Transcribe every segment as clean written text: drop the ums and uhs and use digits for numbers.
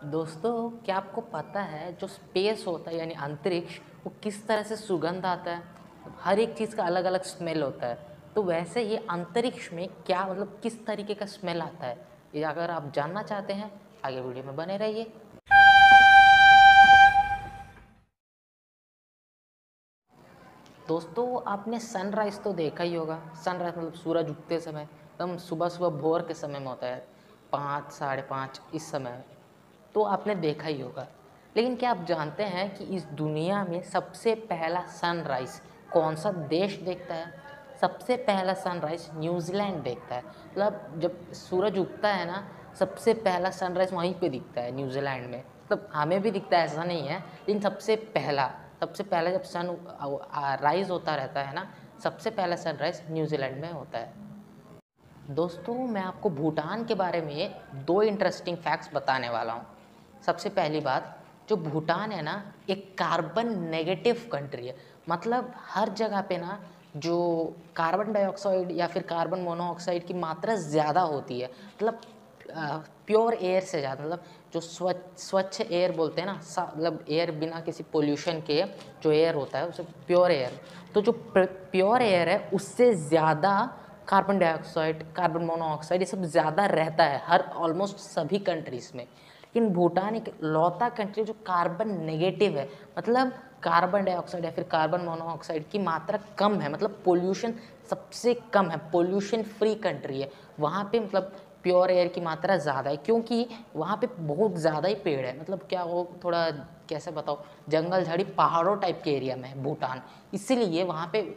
दोस्तों, क्या आपको पता है जो स्पेस होता है यानी अंतरिक्ष, वो किस तरह से सुगंध आता है? हर एक चीज़ का अलग अलग स्मेल होता है। तो वैसे ये अंतरिक्ष में क्या किस तरीके का स्मेल आता है, ये अगर आप जानना चाहते हैं, आगे वीडियो में बने रहिए। दोस्तों, आपने सनराइज़ तो देखा ही होगा। सनराइज़ सूरज उगते समय, एकदम सुबह सुबह भोर के समय में होता है, 5 साढ़े 5 इस समय। तो आपने देखा ही होगा। लेकिन क्या आप जानते हैं कि इस दुनिया में सबसे पहला सनराइज़ कौन सा देश देखता है? सबसे पहला सनराइज़ न्यूज़ीलैंड देखता है। जब सूरज उगता है ना, सबसे पहला सनराइज़ वहीं पे दिखता है न्यूज़ीलैंड में। हमें भी दिखता है, ऐसा नहीं है, लेकिन सबसे पहला जब सन राइज़ होता रहता है ना, सबसे पहला सनराइज़ न्यूज़ीलैंड में होता है। दोस्तों, मैं आपको भूटान के बारे में 2 इंटरेस्टिंग फैक्ट्स बताने वाला हूँ। सबसे पहली बात, जो भूटान है ना, एक कार्बन नेगेटिव कंट्री है। हर जगह पे ना जो कार्बन डाइऑक्साइड या फिर कार्बन मोनोऑक्साइड की मात्रा ज़्यादा होती है। प्योर एयर से ज़्यादा, जो स्वच्छ एयर बोलते हैं ना, एयर बिना किसी पोल्यूशन के जो एयर होता है उसे प्योर एयर। तो जो प्योर एयर है उससे ज़्यादा कार्बन डाइऑक्साइड, कार्बन मोनोऑक्साइड, ये सब ज़्यादा रहता है हर ऑलमोस्ट सभी कंट्रीज़ में। लेकिन भूटान एक लौता कंट्री जो कार्बन नेगेटिव है, कार्बन डाइऑक्साइड या फिर कार्बन मोनोऑक्साइड की मात्रा कम है, पोल्यूशन सबसे कम है, पोल्यूशन फ्री कंट्री है। वहाँ पे प्योर एयर की मात्रा ज़्यादा है, क्योंकि वहाँ पे बहुत ज़्यादा ही पेड़ है। क्या वो थोड़ा कैसे बताओ, जंगल झाड़ी पहाड़ों टाइप के एरिया में है भूटान, इसीलिए वहाँ पे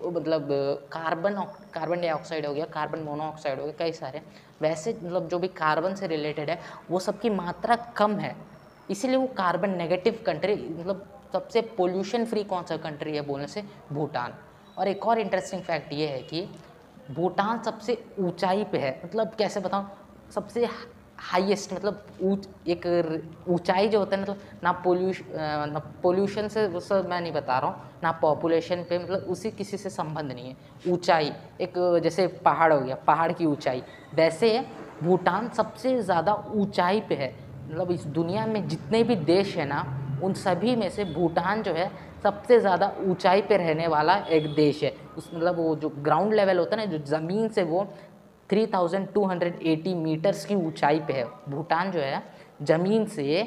कार्बन डाइऑक्साइड हो गया, कार्बन मोनोऑक्साइड हो गया, कई सारे वैसे जो भी कार्बन से रिलेटेड है वो सबकी मात्रा कम है। इसीलिए वो कार्बन नेगेटिव कंट्री, सबसे पोल्यूशन फ्री कौन सा कंट्री है बोलने से, भूटान। और एक और इंटरेस्टिंग फैक्ट ये है कि भूटान सबसे ऊंचाई पे है। कैसे बताऊं, सबसे हाईएस्ट, एक ऊंचाई जो होता है, ना पोल्यूशन से, वो सब मैं नहीं बता रहा हूँ, ना पॉपुलेशन पे, उसी किसी से संबंध नहीं है। ऊंचाई एक जैसे पहाड़ हो गया, पहाड़ की ऊंचाई, वैसे भूटान सबसे ज़्यादा ऊंचाई पे है। इस दुनिया में जितने भी देश है ना, उन सभी में से भूटान जो है सबसे ज़्यादा ऊंचाई पे रहने वाला एक देश है। वो जो ग्राउंड लेवल होता है ना, जो ज़मीन से, वो 3280 मीटर्स की ऊंचाई पे है। भूटान जो है ज़मीन से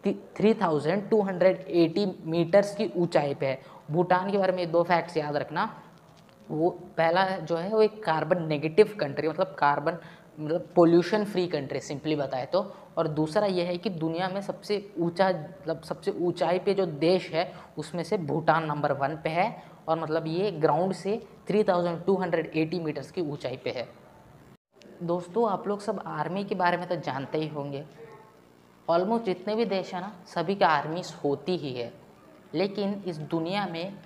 3280 मीटर्स की ऊंचाई पे है। भूटान के बारे में 2 फैक्ट्स याद रखना। वो पहला जो है वो एक carbon negative country, carbon pollution free country simply बताए तो। और दूसरा ये है कि दुनिया में सबसे ऊंचा, सबसे ऊंचाई पे जो देश है उसमें से भूटान नंबर 1 पे है। और ये ग्राउंड से 3280 मीटर्स की ऊंचाई पे है। दोस्तों, आप लोग सब आर्मी के बारे में तो जानते ही होंगे। ऑलमोस्ट जितने भी देश हैं ना, सभी का आर्मीज होती ही है। लेकिन इस दुनिया में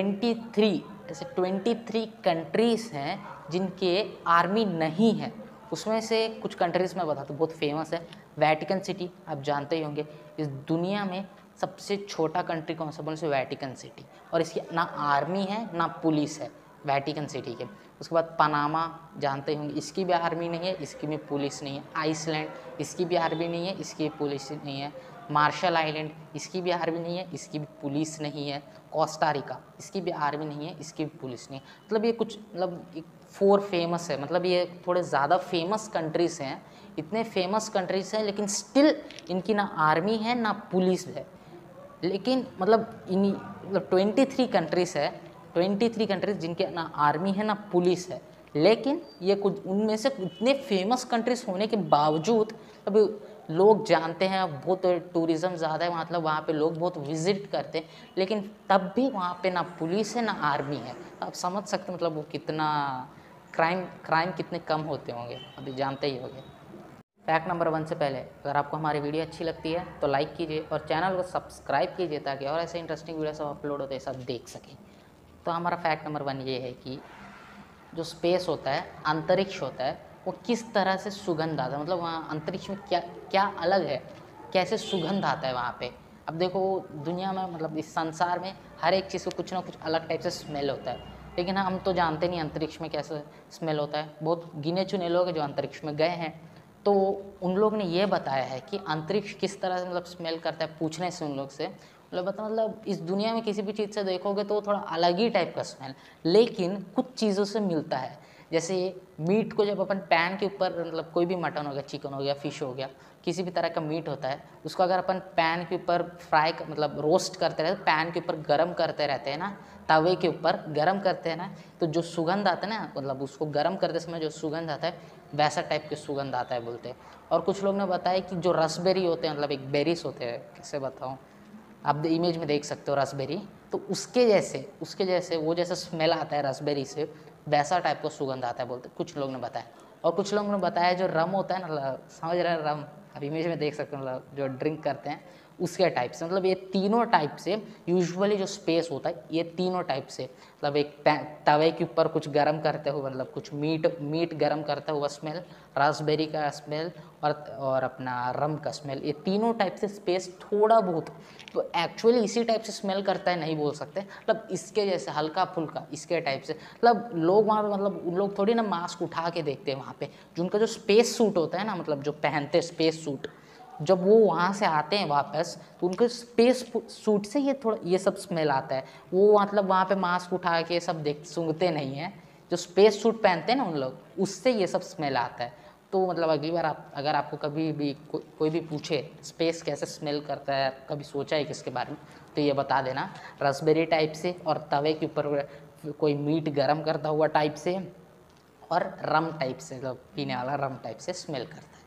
23 कंट्रीज़ हैं जिनके आर्मी नहीं है। उसमें से कुछ कंट्रीज़ मैं बताता हूँ, बहुत फेमस है। वेटिकन सिटी, आप जानते ही होंगे। इस दुनिया में सबसे छोटा कंट्री कौन सा बोले से, वेटिकन सिटी। और इसकी ना आर्मी है ना पुलिस है, वेटिकन सिटी के। उसके बाद पनामा, जानते होंगे, इसकी भी आर्मी नहीं है, इसकी भी पुलिस नहीं है। आइसलैंड, इसकी भी आर्मी नहीं है, इसकी भी पुलिस नहीं है। मार्शल आइलैंड, इसकी भी आर्मी नहीं है, इसकी भी पुलिस नहीं है। कोस्टारिका, इसकी भी आर्मी नहीं है, इसकी भी पुलिस नहीं है। ये कुछ 4 फेमस है, ये थोड़े ज़्यादा फेमस कंट्रीज़ हैं। इतने फेमस कंट्रीज़ हैं, लेकिन स्टिल इनकी ना आर्मी है ना पुलिस है। लेकिन इन 23 कंट्रीज़ है, 23 कंट्रीज़ जिनके ना आर्मी है ना पुलिस है। लेकिन ये कुछ उनमें से इतने फेमस कंट्रीज़ होने के बावजूद अभी लोग जानते हैं, बहुत टूरिज़्म ज़्यादा है, वहाँ पे लोग बहुत विजिट करते हैं, लेकिन तब भी वहाँ पे ना पुलिस है ना आर्मी है। आप समझ सकते हैं वो कितना क्राइम कितने कम होते होंगे, अभी जानते ही होंगे। फैक्ट नंबर 1 से पहले, अगर आपको हमारी वीडियो अच्छी लगती है तो लाइक कीजिए और चैनल को सब्सक्राइब कीजिए, ताकि और ऐसे इंटरेस्टिंग वीडियो सब अपलोड होते हैं, सब देख सकें। तो हमारा फैक्ट नंबर 1 ये है कि जो स्पेस होता है, अंतरिक्ष होता है, वो किस तरह से सुगंध आता है। वहाँ अंतरिक्ष में क्या क्या अलग है, कैसे सुगंध आता है वहाँ पे। अब देखो, दुनिया में इस संसार में हर एक चीज़ को कुछ ना कुछ अलग टाइप से स्मेल होता है, लेकिन हम तो जानते नहीं अंतरिक्ष में कैसे स्मेल होता है। बहुत गिने चुने लोग हैं जो अंतरिक्ष में गए हैं, तो उन लोग ने ये बताया है कि अंतरिक्ष किस तरह से मतलब स्मेल करता है, पूछने से उन लोग से मतलब मतलब इस दुनिया में किसी भी चीज़ से देखोगे तो थोड़ा अलग ही टाइप का स्मेल, लेकिन कुछ चीज़ों से मिलता है। जैसे मीट को जब अपन पैन के ऊपर मतलब कोई भी मटन हो गया, चिकन हो गया, फिश हो गया, किसी भी तरह का मीट होता है, उसको अगर अपन पैन के ऊपर फ्राई मतलब रोस्ट करते रहते, पैन के ऊपर गरम करते रहते हैं ना, तवे के ऊपर गरम करते हैं ना, तो जो सुगंध आता है ना, मतलब उसको गरम करते समय जो सुगंध आता है वैसा टाइप के सुगंध आता है बोलते हैं। और कुछ लोग ने बताया कि जो रसबेरी होते हैं, मतलब एक बेरीज होते हैं, कैसे बताऊँ, आप इमेज में देख सकते हो रसबेरी, तो उसके जैसे वो जैसा स्मेल आता है रसबेरी से, वैसा टाइप का सुगंध आता है बोलते कुछ लोग ने बताया। और कुछ लोगों ने बताया जो रम होता है ना, समझ रहे हैं रम, आप इमेज में देख सकते हो, मतलब जो ड्रिंक करते हैं उसके टाइप से, मतलब ये तीनों टाइप से यूजुअली जो स्पेस होता है ये तीनों टाइप से, मतलब एक तवे के ऊपर कुछ गरम करते हुए, मतलब कुछ मीट गरम करता हुआ स्मेल, रास्पबेरी का स्मेल और अपना रम का स्मेल, ये तीनों टाइप से स्पेस थोड़ा बहुत तो एक्चुअली इसी टाइप से स्मेल करता है नहीं बोल सकते, मतलब इसके जैसे हल्का फुल्का इसके टाइप से। मतलब लोग वहाँ पे मतलब उन लोग थोड़ी ना मास्क उठा के देखते हैं वहाँ पे, जो उनका जो स्पेस सूट होता है ना, मतलब जो पहनते हैं स्पेस सूट, जब वो वहाँ से आते हैं वापस तो उनके स्पेस सूट से ये थोड़ा ये सब स्मेल आता है। वो मतलब वहाँ पे मास्क उठा के सब देख सूंघते नहीं हैं, जो स्पेस सूट पहनते हैं ना उन लोग, उससे ये सब स्मेल आता है। तो मतलब अगली बार आप अगर आपको कभी भी कोई भी पूछे स्पेस कैसे स्मेल करता है, कभी सोचा है किसके बारे में, तो ये बता देना रसबेरी टाइप से, और तवे के ऊपर कोई मीट गरम करता हुआ टाइप से, और रम टाइप से, मतलब पीने वाला रम टाइप से स्मेल करता है।